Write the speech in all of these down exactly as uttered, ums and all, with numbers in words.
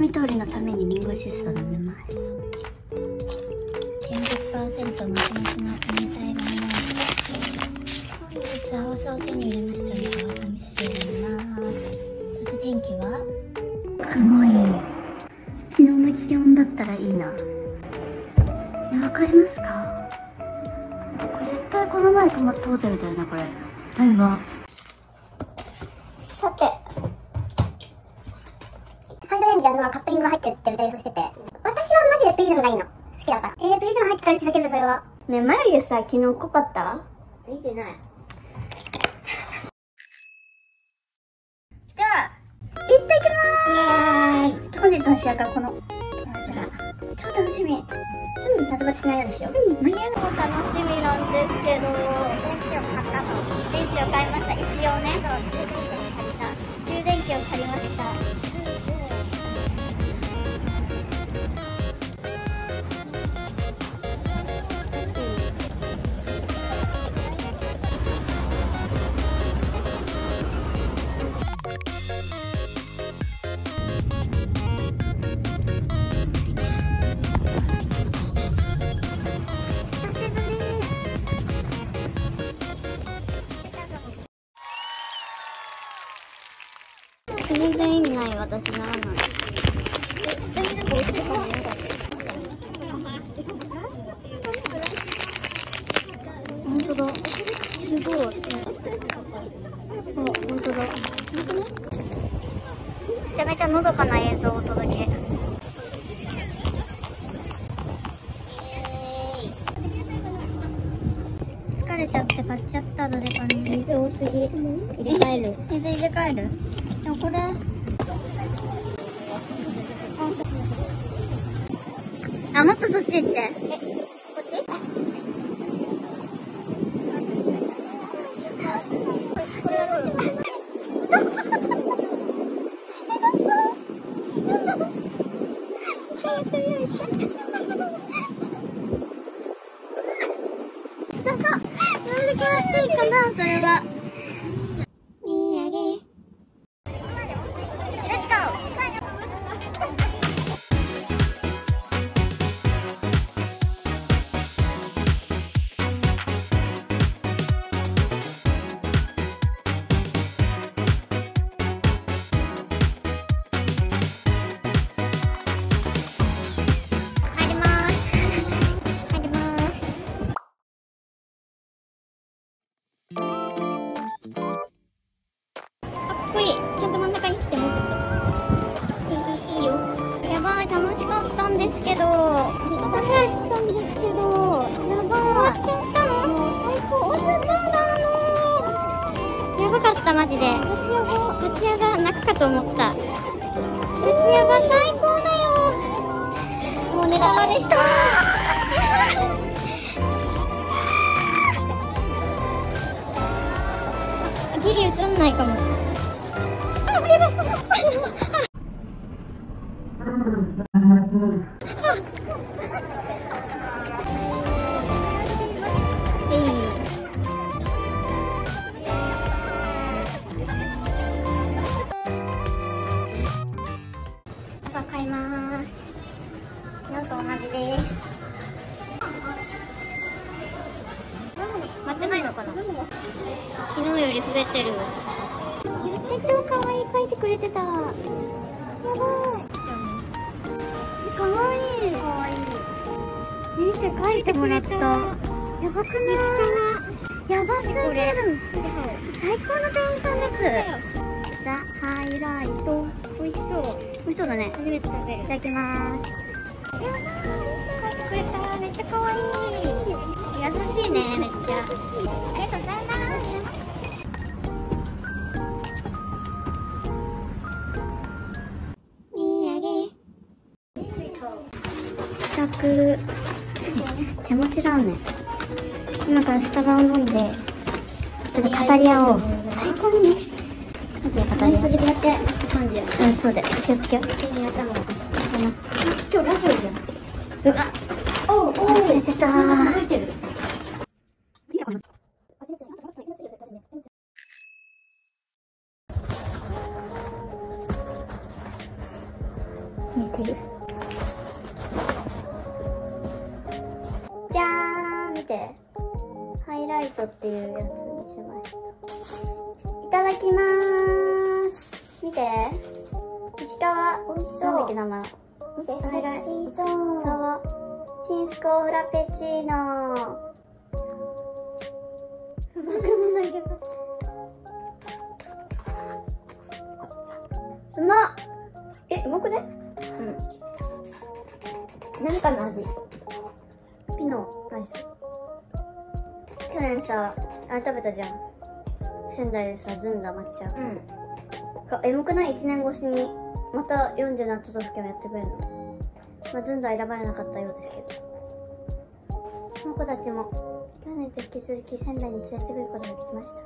見通りのためにリンゴジュースを飲みます。じゅうごパーセント もちもちの冷たいバナナ。本日青さを手に入れましたので、青さ味噌汁を飲みます。そして天気は曇り。昨日の気温だったらいいな。ね、わかりますか？これ絶対この前泊まったホテルだよな、これ。だいぶ。さて。ハンドレンジのカップリングが入ってるって歌いそうしてて。私はマジでプリズムがいいの。好きだから。えー、プリズム入ってたらうちだけど、それは。ねえ、眉毛さ、昨日濃かった？見てない。じゃあ、行ってきまーす。イエーイ。本日の主役はこの、こちら。超楽しみ。うん、夏バテしないようにしよう。うん、眉毛も楽しみなんですけど、電池を買ったの。電池を買いました。一応ね。充電器を借りました。全然意味ない私ならない。え、全然なんか落ちてるかもね。本当だ。すごい。あ、本当だ。本当ね。めちゃめちゃのどかな映像をお届け。疲れちゃって買っちゃったどれかね。水多すぎ。入れ替える。水入れ替える。でもこれ。あ、もっとそっち行って。え、こっち？これやろうよ。そうそう。なんで気持ちいいかな、それは。ちゃんと真ん中に来て、もうちょっといい、いい、いいよ。やばい、楽しかったんですけど行きたかったんですけど、やばい、終わっちゃったの？もう最高。終わっちゃったんだ。あのー、やばかった、マジで。立ち上が立ち上が泣くかと思った。立ち上が最高だよ。もうネタバレしたギリ映んないかも。朝買います。昨日と同じです。間違いのかな。昨日より増えてる。超可愛い描いてくれてた。やばい。可愛い。可愛い。見て描いてもらった。やばくない？やばすぎる。最高の店員さんです。ザ・ハイライト。美味しそう。美味しそうだね。初めて食べる。いただきます。やばい。描いてくれた。めっちゃ可愛い。優しいね。めっちゃ。ありがとうございます。手持ちラーメン。今からスタバを飲んでちょっと語り合おう。最高にね。マジで語り合おう。それでやって感じや。うん、そうだよ。気をつけよう。今日ラジオじゃん。うわ、おうおう、忘れてたー。覚えてる。めて、ハイライトっていうやつにしました。いただきまーす。見て、石川、おいしそう。なんだっけ名前。見て、ハイライト。チンスコフラペチーノ。うまくもないけど。うまっ。え、うまくね？うん。何かの味。ピノ、何それ。去年さ、あれ食べたじゃん。仙台でさ、ずんだ抹茶。うん。か、エモくない？ いち 年越しに、またよんじゅうなな都道府県をやってくれるの。まあ、ずんだ選ばれなかったようですけど。この子たちも、去年と引き続き仙台に連れてくることができました。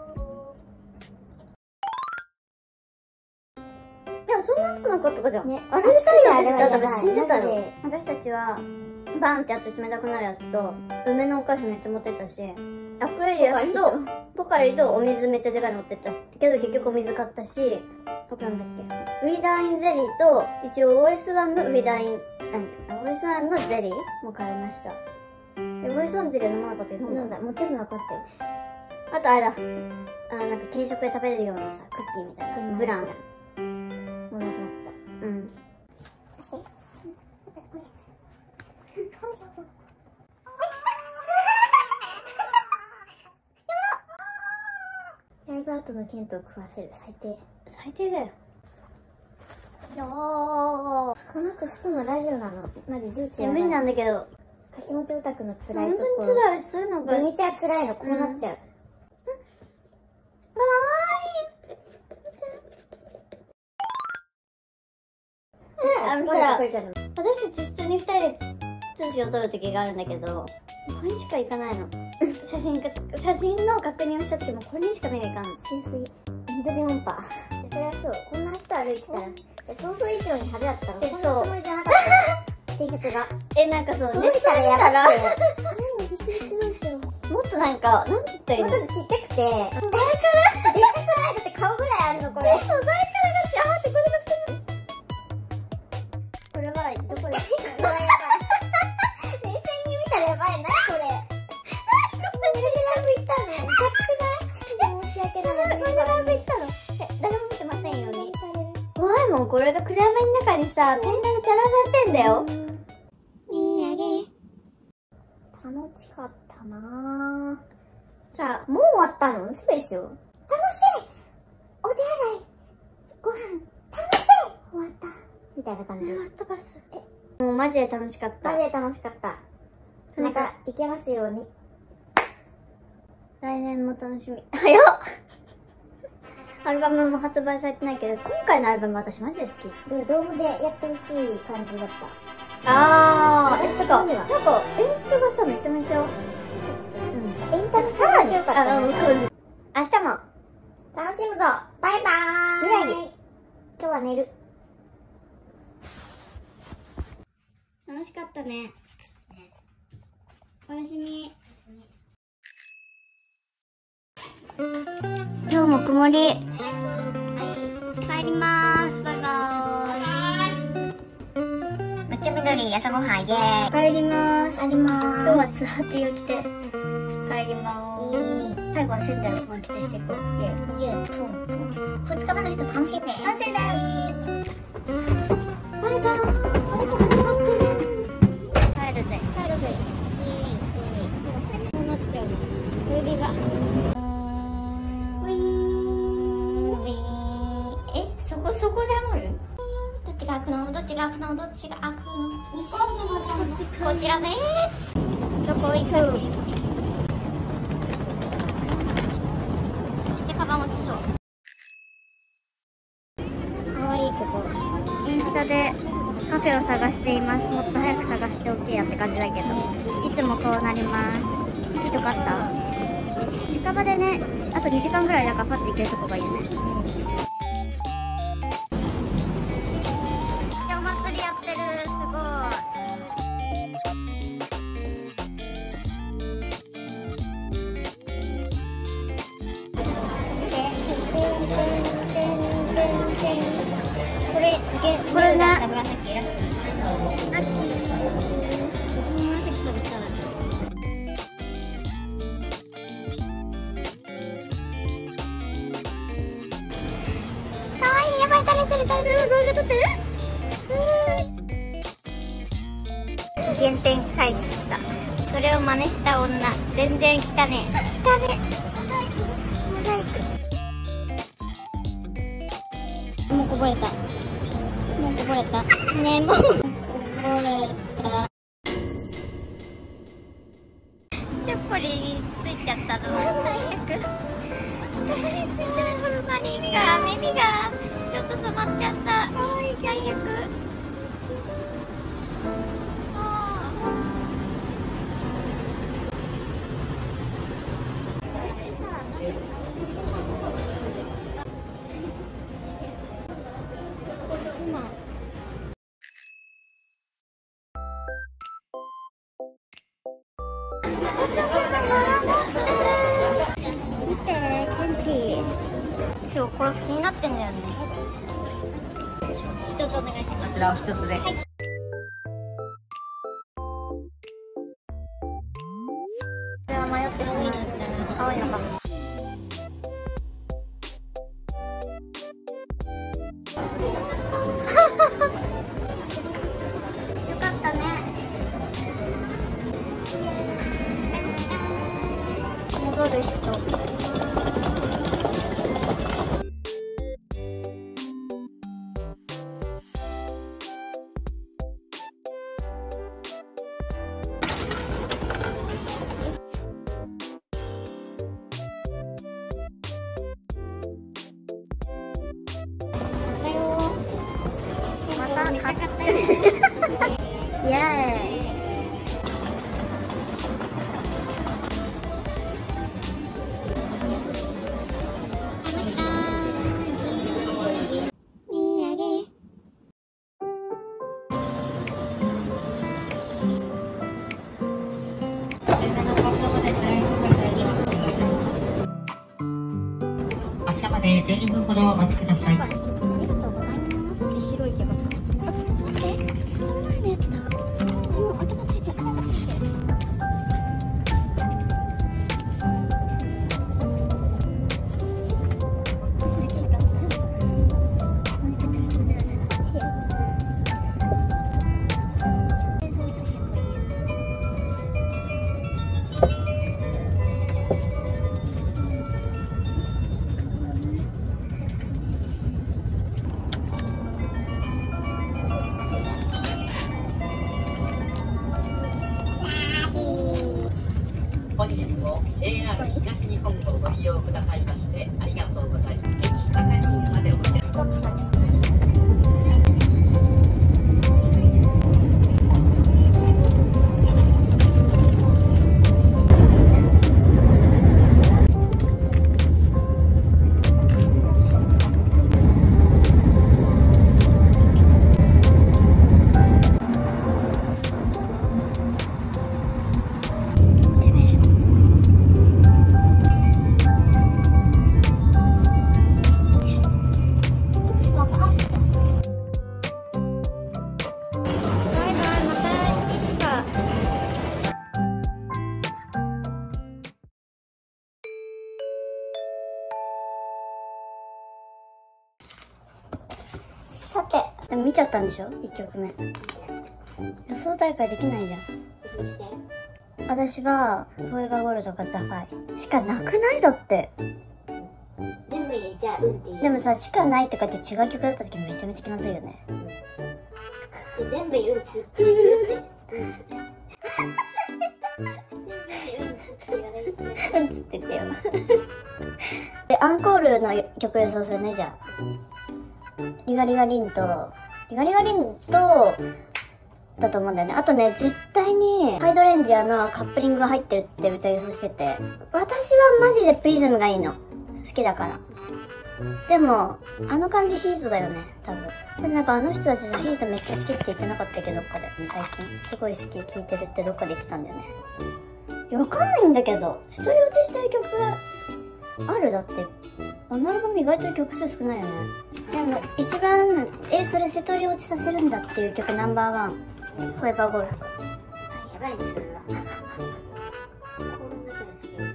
でもそんな暑くなかったかじゃん。ね、あれで太陽出たら多分死んでたよ。私たちは、バンってやって冷たくなるやつと、梅のお菓子めっちゃ持ってったし、アクエリアスと、ポカリとお水めっちゃでかいの持ってったし、けど結局お水買ったし、あとなんだっけ、ウィダーインゼリーと、一応 オーエスワン のウィダーイン、なんていうか、オーエスワン のゼリーも買いました。で、オーエスワン のゼリーは飲まなかったよ。飲んだ。もう全部分かったよ。あとあれだ。あの、なんか軽食で食べれるようなさ、クッキーみたいな。ブラン。もうなくなった。うん。ライブアウトのケントを食わせる。最低。最低だよ。いやー。この後ストのラジオなの。マジ重機。いや、無理なんだけど。かきもちオタクの辛いところ。本当に辛い。そういうのが。土日は辛いの。こうなっちゃう。あのさ、私たち普通にふたりで通信を撮る時があるんだけど、これにしか行かないの。写真か、写真の確認をした時もこれにしか目がいかんの。強すぎ。緑音波。それはそう。こんな人歩いてたら、じゃあ送風衣装に派手だったの。え、そう。つもりじゃなかった。T シャツが。え、なんかそう、ネット見たら、何ギチギチどうしよう。もっとなんか、なんて言ったらいいの？もっとちっちゃくて、素材からでかくない？だって顔ぐらいあるの、これ。素材からがって、あ、待って、これがこれはどこで？これはやばい。冷静に見たらやばいな、これ。これでラブ行ったの？おかしくない？申し訳ない。これでラブ行ったの？え、誰も見てませんように。怖いもん、これが暗闇の中にさ、ペンライト照らされてんだよ。みやげ。楽しかったなぁ。さあ、もう終わったの？嘘でしょ？楽しい！お手洗い！ご飯！楽しい！終わった。みたいな感じ。終わったバス。え、もうマジで楽しかった。マジで楽しかった。また行けますように。来年も楽しみ。早っアルバムも発売されてないけど、今回のアルバム私マジで好き。で、ドームでやってほしい感じだった。あー、私的には。なんか演出がさ、めちゃめちゃ。うん。エンタメさらに強かったね。明日も楽しむぞ。バイバーイ。未来に。今日は寝る。楽しかったね。おやすみ。今日も曇り。帰りまーす。バイバーイ。抹茶緑朝ごはんイエーイ。帰りまーす。帰りまーす。今日はツハティを着て帰りまーす。最後は仙台を満喫していこう。イエーイ。イエーイ。ポンポン。ふつかめの人楽しいね。楽しいね。バイバーイ。帰るぜ。帰るぜ。イエーイ。イエーイ。こうなっちゃうの。小指が。そこ、そこで雨る？どっちが開くの？どっちが開くの？どっちが開くの？こちらです。どこ行く？めっちゃカバン落ちそう。かわいいここ。インスタでカフェを探しています。もっと早く探しておけやって感じだけど、いつもこうなります。いいとこあった？近場でね、あとにじかんぐらいなんかパッと行けるとこがいいよね。これが紫ラッキー。ラッキー。紫取れたら。 れた。これは動画撮ってる。原点回帰した。それを真似した女、全然汚ねえ。汚ねえ。モザイク。もうこぼれた。もうこぼれた。ねえ、もうこぼれた。チョコリについちゃったの。最悪。マリンが耳がちょっと染まっちゃった。最悪。見て、ケンティ。そう、これ気になってんだよね。一つお願いします。こちらを一つで。はい。これは迷ってしまう。青いのか。よかったね。戻る人。また買ったよ。イエーイ。 発車までじゅうにふんほどお待ちください。本日も ジェイアール 東日本をご利用くださいましてありがとうございます。駅係員までお越しください。 さて、でも見ちゃったんでしょいっきょくめ。予想大会できないじゃん。私はフォーエバーゴールドかザファイしかなくないだって。 全部言っちゃうっていう。 でもさ、しかないってかって違う曲だった時めちゃめちゃ気まずいよね。 全部言うつって言ううんつって言ってよ。で、アンコールの曲予想するね、じゃあ。リガリガリンと、リガリガリンと、だと思うんだよね。あとね、絶対に、ハイドレンジャーのカップリングが入ってるってうちは予想してて。私はマジでプリズムがいいの。好きだから。でも、あの感じヒートだよね、多分。でもなんかあの人たちさ、ヒートめっちゃ好きって言ってなかったっけど、どっかで。最近。すごい好き、聴いてるってどっかで言ってたんだよね。いや、わかんないんだけど、瀬戸り落ちしたい曲ある？だって。あのアルバム意外と曲数少ないよね。でも、一番、え、それ瀬戸り落ちさせるんだっていう曲ナンバーワン。フォーエバーゴールド。 やばいね、それは。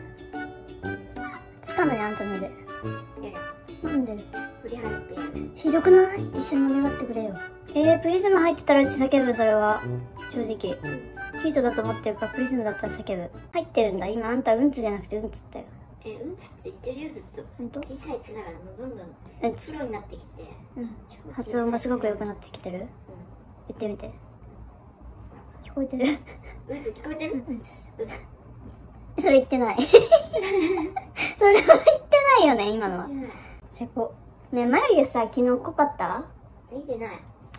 つかむね、あんたので。なんで？ 振り払ってやる。 ひどどくない？一緒に盛り上がってくれよ。えー、プリズム入ってたらうち叫ぶ、それは。正直。ヒートだと思ってるからプリズムだったら叫ぶ。入ってるんだ。今あんたうんつじゃなくてうんつったよ。 え、うんつって言ってるよ、ずっと。 ほんと？ 小さいつながらもうどんどんえプロになってきて。 うん。発音がすごく良くなってきてる？言ってみて。聞こえてる？ うんつ聞こえてる？ うんつ。それ言ってない。それは言ってないよね、今のは。最高。ねえ、眉毛さ、昨日濃かった？ 見てない。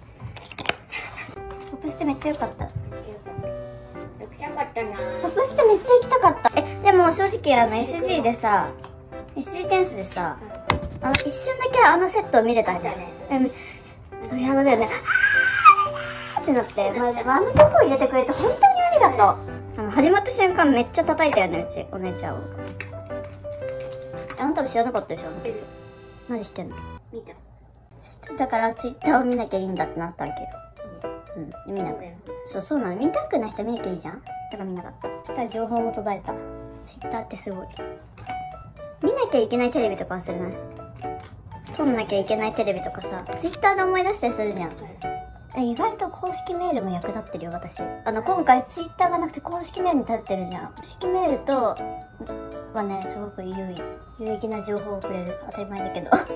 トップステめっちゃ良かった。 よくなかったな。 トップステめっちゃ行きたかった。え、でも正直あの エスジー でさ、エスジー テンスでさ、あの一瞬だけあのセットを見れたじゃん。え、そりゃあのだよね。あーってなって、まあ、あの曲を入れてくれて本当にありがとう。あの、始まった瞬間めっちゃ叩いたよね、うち、お姉ちゃんを。あんたも知らなかったでしょ？何してんの？ 見た。 だからツイッターを見なきゃいいんだってなったわけよ。うん、見なくて。そう、そうなの。見たくない人見なきゃいいじゃん。だから見なかった。そしたら情報も途絶えた。ツイッターってすごい。見なきゃいけないテレビとか忘れない？撮んなきゃいけないテレビとかさ、ツイッターで思い出したりするじゃん。え、意外と公式メールも役立ってるよ、私。あの、今回ツイッターがなくて公式メールに立ってるじゃん。公式メールと、はね、すごく有意、有益な情報をくれる。当たり前だけど。 お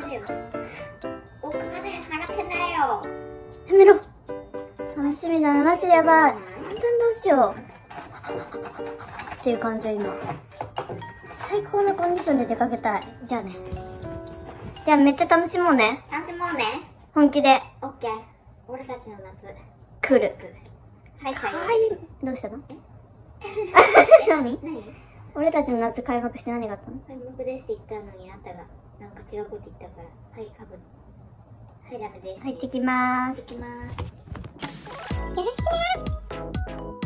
金払ってないよ。 やめろ。楽しみだな、マジでやばい。本当にどうしよう。っていう感じは今。最高のコンディションで出かけたい。じゃあね。じゃあめっちゃ楽しもうね。 楽しもうね。 本気で。 オッケー。俺たちの夏。 来る。 はい、はい。 はい。どうしたの？何？ 何？ 俺たちの夏開幕して何があったの？ 開幕ですって言ったのにあんたがなんか違うこと言ったから。はい、かぶ。はい、ダメです。 入ってきまーす。 行きます。 よろしくねー。